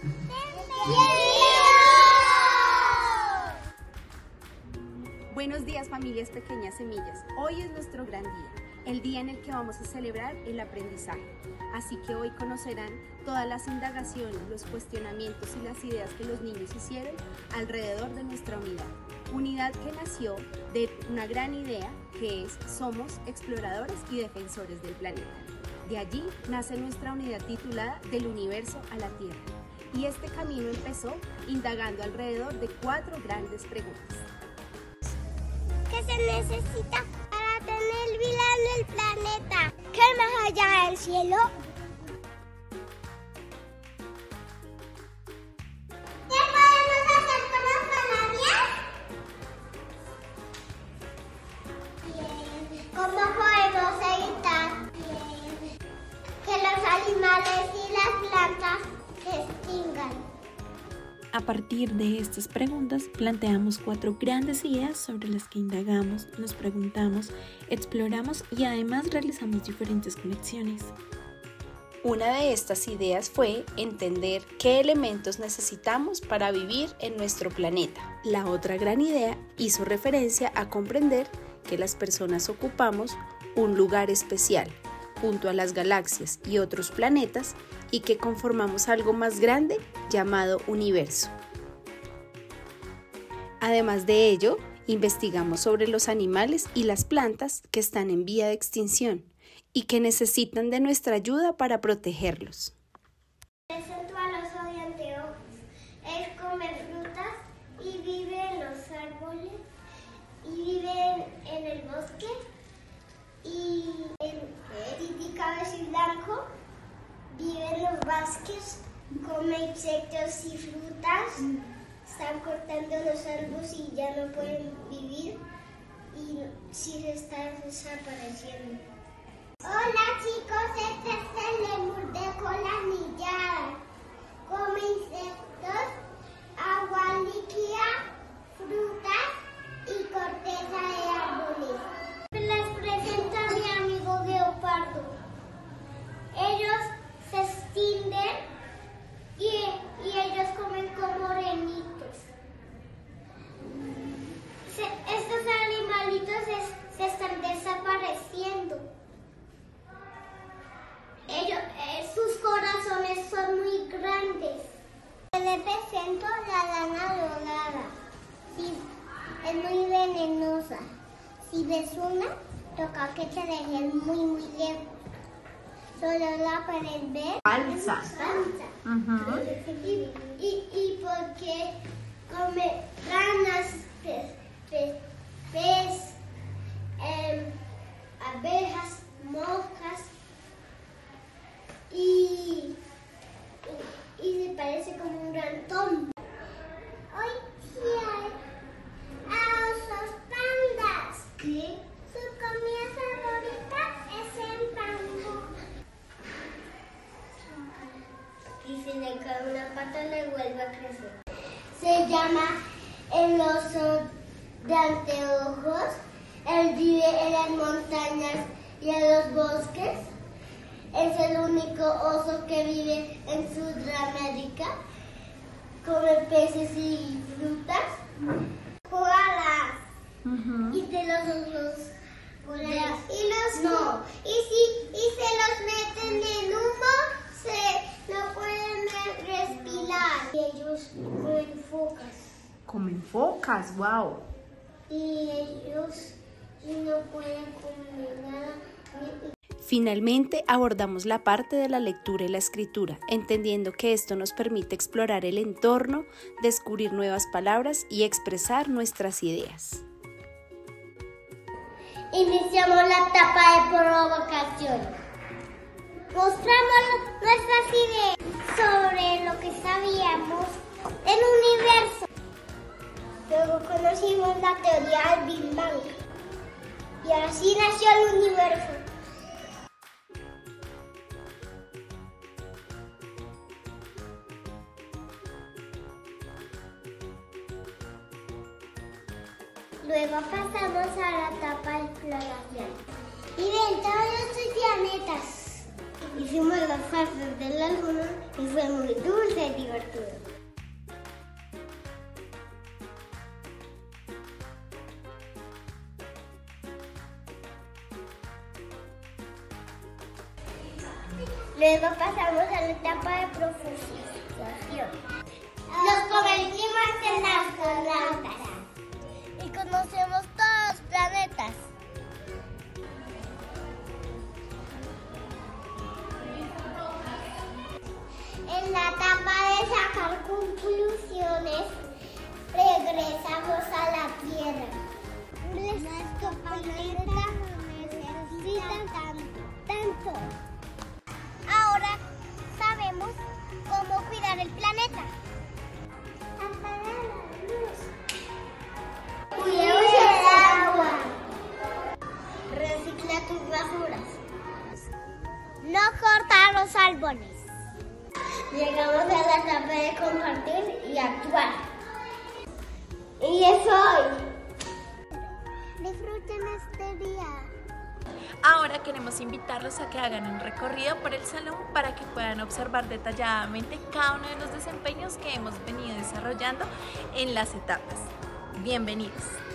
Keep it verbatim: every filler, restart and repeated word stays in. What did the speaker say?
Buenos días, familias Pequeñas Semillas. Hoy es nuestro gran día, el día en el que vamos a celebrar el aprendizaje. Así que hoy conocerán todas las indagaciones, los cuestionamientos y las ideas que los niños hicieron alrededor de nuestra unidad. Unidad que nació de una gran idea que es somos exploradores y defensores del planeta. De allí nace nuestra unidad titulada Del universo a la Tierra. Y este camino empezó indagando alrededor de cuatro grandes preguntas. ¿Qué se necesita para tener vida en el planeta? ¿Qué hay más allá del cielo? ¿Qué podemos hacer con las palabras? Bien. ¿Cómo podemos evitar? Bien. Que los animales y las plantas se extingan. A partir de estas preguntas, planteamos cuatro grandes ideas sobre las que indagamos, nos preguntamos, exploramos y además realizamos diferentes conexiones. Una de estas ideas fue entender qué elementos necesitamos para vivir en nuestro planeta. La otra gran idea hizo referencia a comprender que las personas ocupamos un lugar especial junto a las galaxias y otros planetas y que conformamos algo más grande llamado universo. Además de ello, investigamos sobre los animales y las plantas que están en vía de extinción y que necesitan de nuestra ayuda para protegerlos. Presento a los anteojos. Él come frutas y vive en los árboles y vive en el bosque y en el cabello blanco. Vive en los bosques, come insectos y frutas, están cortando los árboles y ya no pueden vivir y sí se están desapareciendo. Hola chicos, este es el lemur de cola anillada. Come insectos, agua líquida, frutas y corteza de árboles. Les presento a mi amigo Guepardo. Ellos se extienden y, y ellos comen como renitos. Se, estos animalitos se, se están desapareciendo. Ellos, eh, sus corazones son muy grandes. Les presento la lana dorada. Sí, es muy venenosa. Si ves una, toca que te dejes muy muy lejos. Solo la pueden ver. Falsa. Falsa. Uh-huh. y, y, y porque come ranas, pez, pez, pez eh, abejas, moscas y, y, y se parece como un ratón. Hoy sí hay a osos pandas. ¿Qué? Su comida favorita es el bambú. Y si le cae una pata le vuelve a crecer. Se llama el oso de anteojos. Él vive en las montañas y en los bosques. Es el único oso que vive en Sudamérica. Come peces y frutas. Koalas. Uh-huh. Y de los osos polares. Y los no. Y si y se los meten en humo, se no pueden respirar. Y ellos comen focas. Comen focas, wow. Y ellos no pueden comer nada. Finalmente abordamos la parte de la lectura y la escritura, entendiendo que esto nos permite explorar el entorno, descubrir nuevas palabras y expresar nuestras ideas. Iniciamos la etapa de provocación. Mostramos nuestras ideas sobre lo que sabíamos del universo. Luego conocimos la teoría del Big Bang. Y así nació el universo. Luego pasamos a la etapa de exploración. Y ven todos los planetas. Hicimos las fases de la luna y fue muy dulce y divertido. Luego pasamos a la etapa de profundización. Nos convertimos en astronautas y conocemos todos los planetas. En la etapa de sacar conclusiones, regresamos a la Tierra. Nuestro planeta necesita tanto. Ahora sabemos cómo cuidar el planeta. Apagar la luz. Cuidemos el agua. Recicla tus basuras. No cortar los árboles. Llegamos a la etapa de compartir y actuar. Y es hoy. Disfruten este día. Ahora queremos invitarlos a que hagan un recorrido por el salón para que puedan observar detalladamente cada uno de los desempeños que hemos venido desarrollando en las etapas. Bienvenidos.